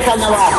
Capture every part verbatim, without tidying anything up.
carnaval.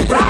disfraz,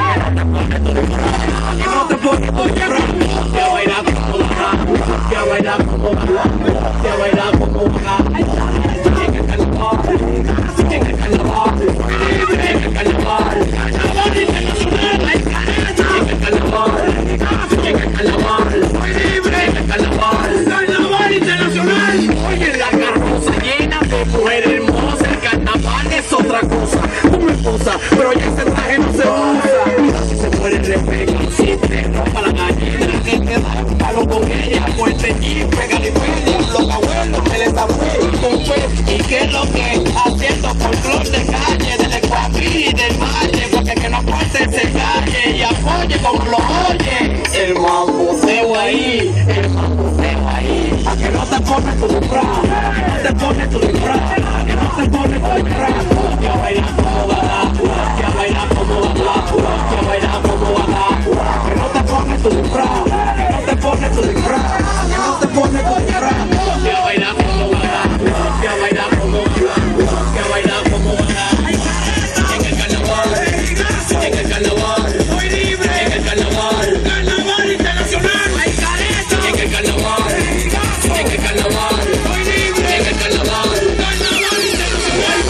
que no te pones tu disfraz, que a bailar como baja, que a bailar como baja, que a bailar como baja. En el carnaval, en el carnaval, en el carnaval, carnaval internacional, en el carnaval, en el carnaval, en el carnaval, carnaval internacional. Oye, la carroza llena de mujeres hermosas, el carnaval es otra cosa. Tú me esposa, pero ya ese traje no se usa. Se muere el respeto, si te rompa la calle, la gente da un palo con ella, fuerte y pega y pega, los abuelos, el abuelo, con fe. ¿Y qué es lo que haciendo folclor de calle, del Ecuador y del Valle? Porque que no aporte se calle y apoye como lo oye. El mamboteo ahí, el mamboteo ahí. A que no te pones tu disfraz, no te pones tu disfraz, a que no te pones tu disfraz. Que a bailar como baja, que a bailar como baja, que a bailar como baja. Que no te pones tu disfraz, que no te pones tu disfraz, que no te pones tu disfraz. Que a bailar como baja, que a bailar como baja, que a bailar como baja. En el carnaval, en el carnaval, soy libre. En el carnaval, carnaval internacional. Hay careta. En el carnaval, en el carnaval, soy libre. En el carnaval, carnaval internacional.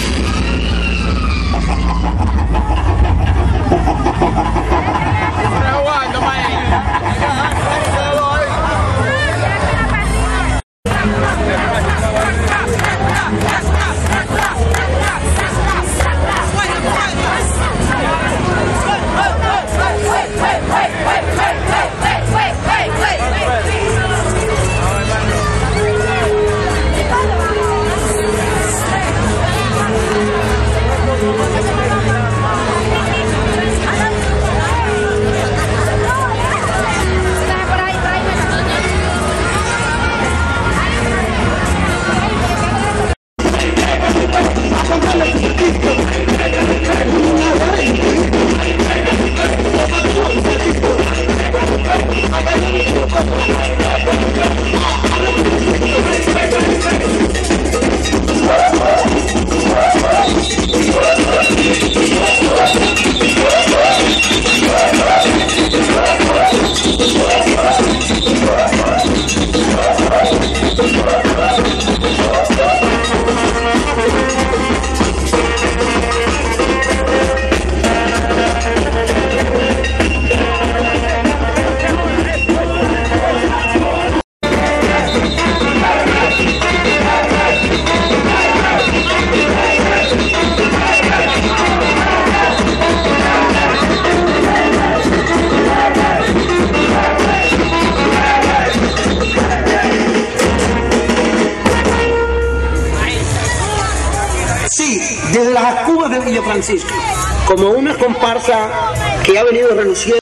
Desde las Jacubas de Villa Francisco, como una comparsa que ha venido reluciendo.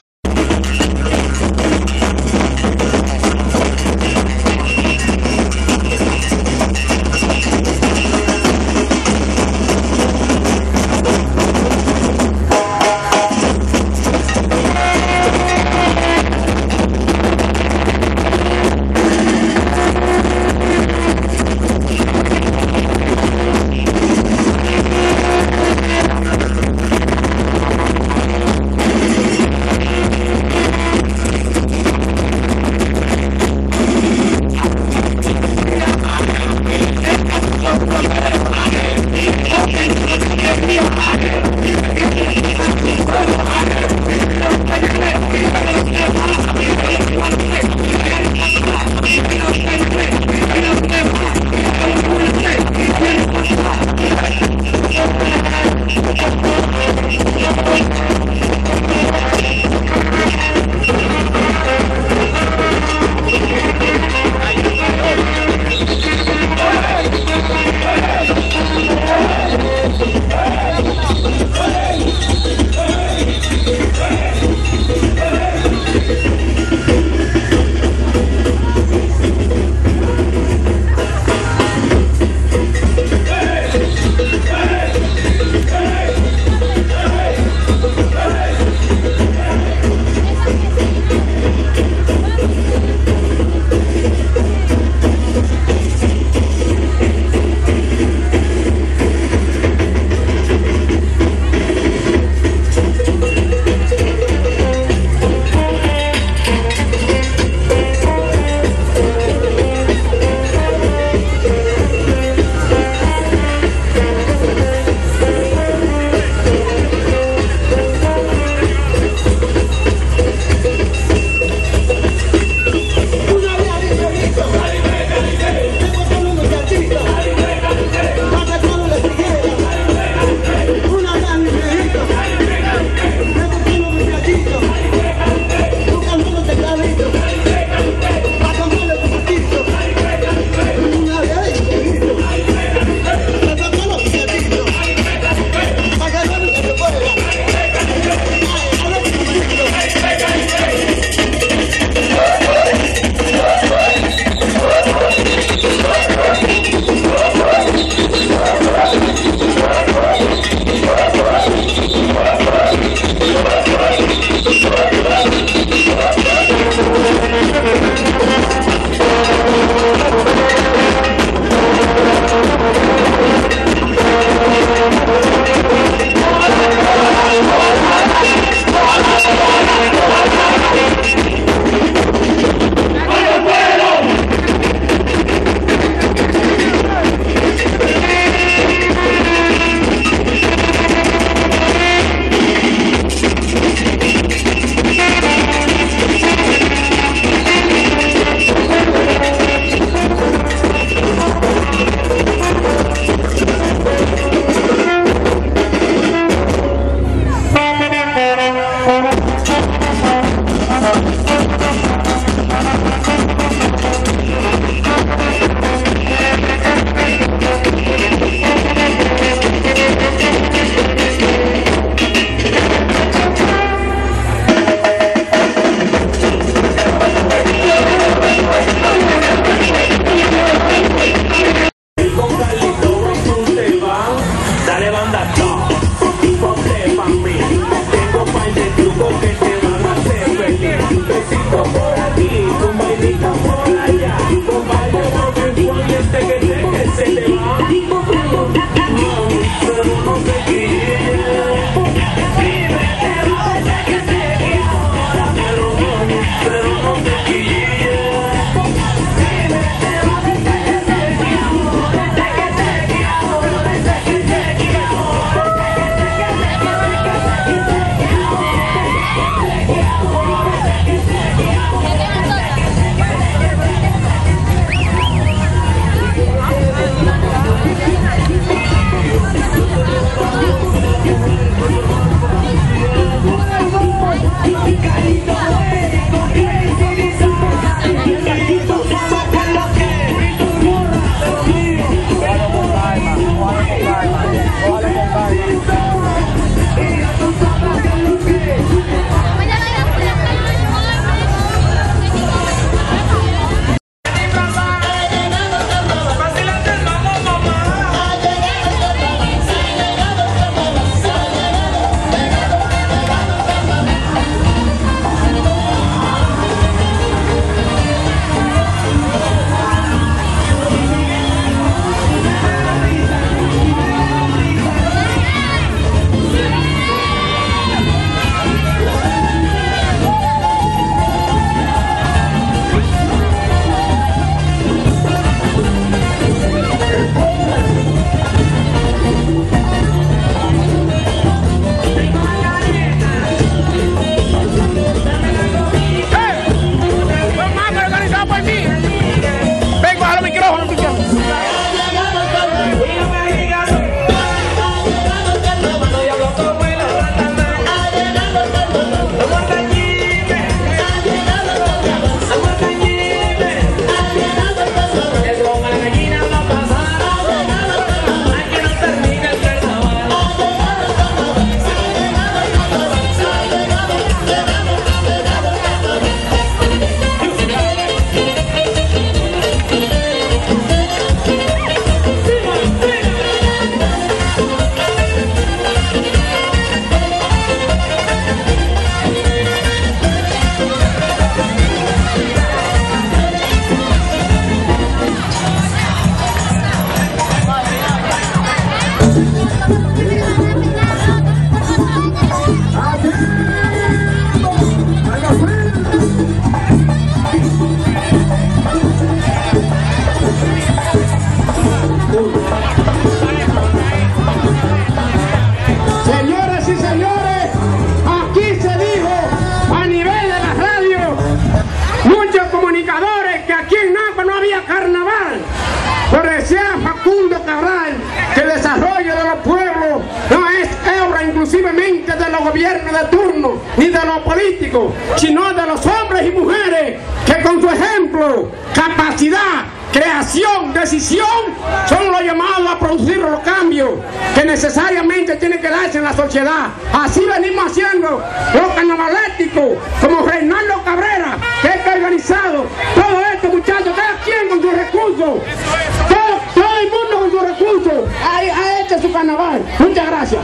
exclusivamente de los gobiernos de turno ni de los políticos, sino de los hombres y mujeres que con su ejemplo, capacidad, creación, decisión son los llamados a producir los cambios que necesariamente tienen que darse en la sociedad. Así venimos haciendo los carnavalescos como Reinaldo Cabrera, que está organizado todo esto, muchachos, cada quien con sus recursos, todo, todo el mundo con sus recursos ha, ha hecho su carnaval. Muchas gracias.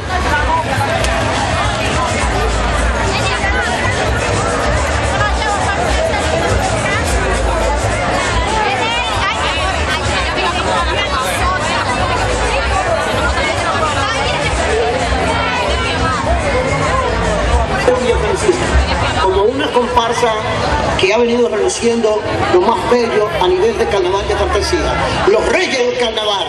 Como una comparsa que ha venido reluciendo lo más bello a nivel de carnaval de fantasía, los reyes del carnaval.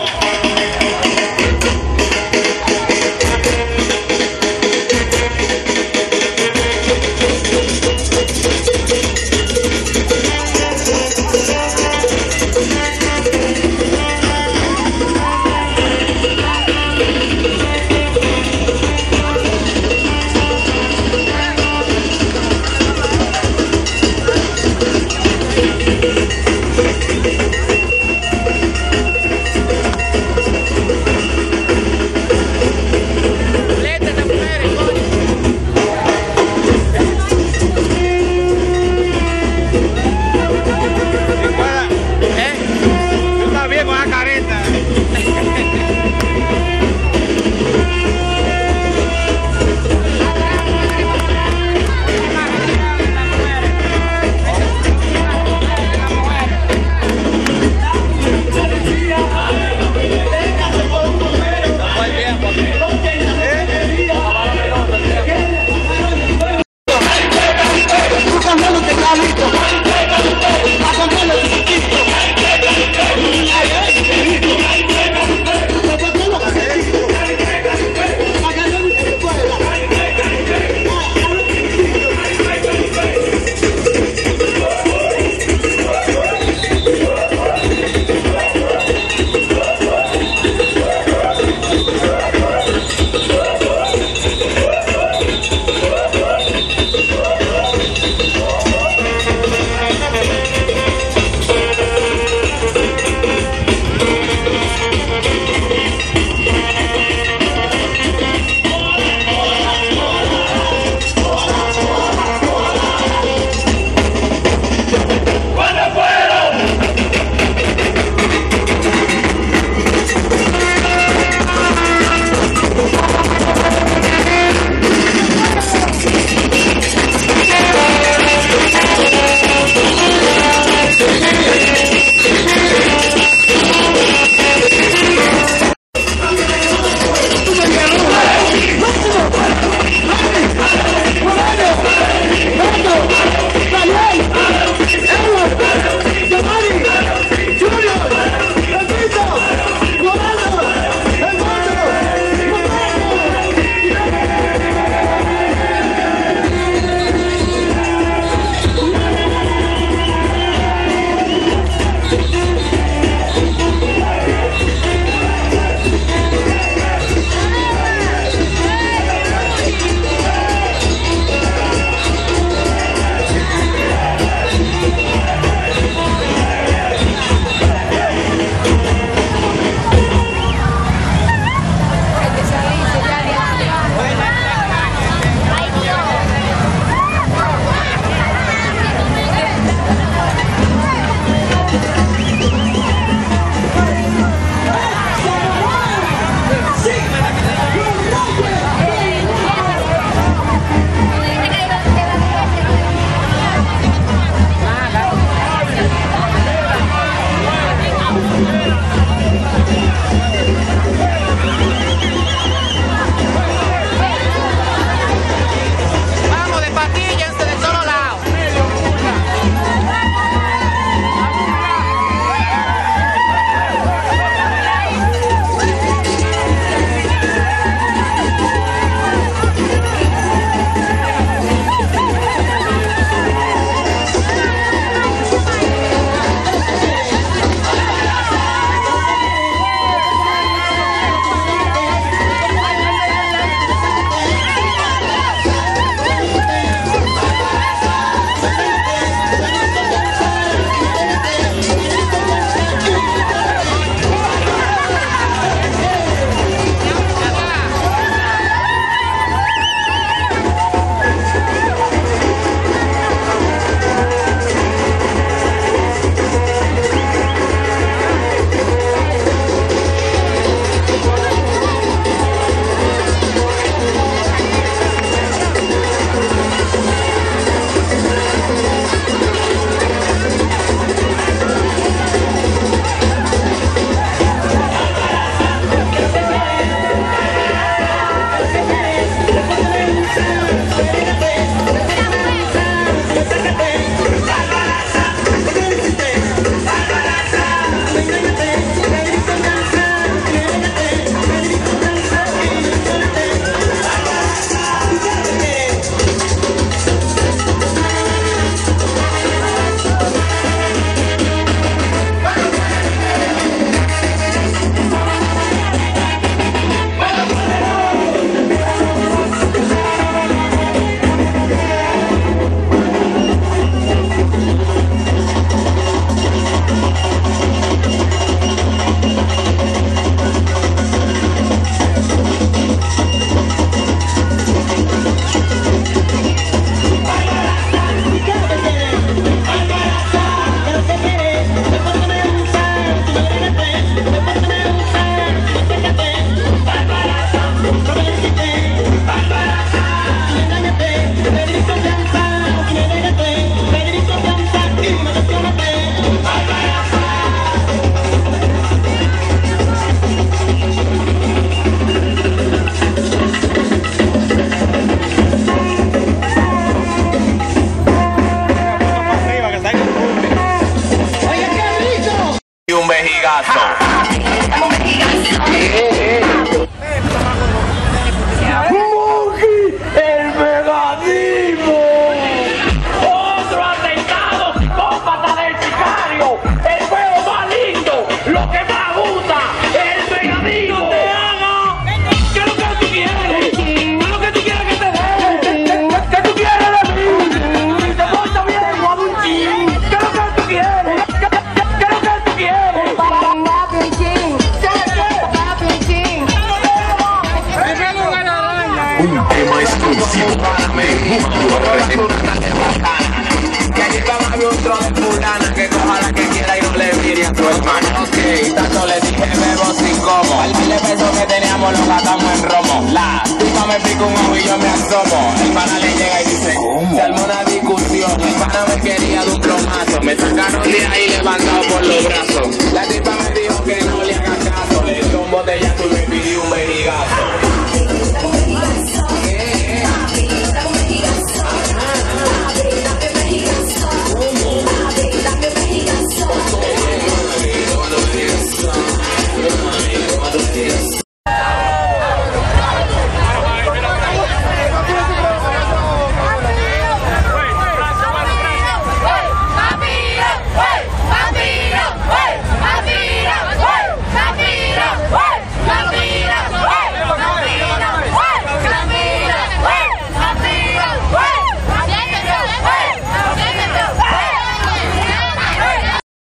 es una tarde bacana. Que allí va a un tro de fulana que coja la que quiera y no le mire a su hermana. Ok, tanto le dije bebo sin como. Al mil de pesos que teníamos lo gastamos en romo. La tipa me pica un ojo y yo me asomo. El pana le llega y dice, ¿cómo? Se armó una discusión. El pana me quería de un plomazo. Me sacaron de ahí levantado por los brazos. La tipa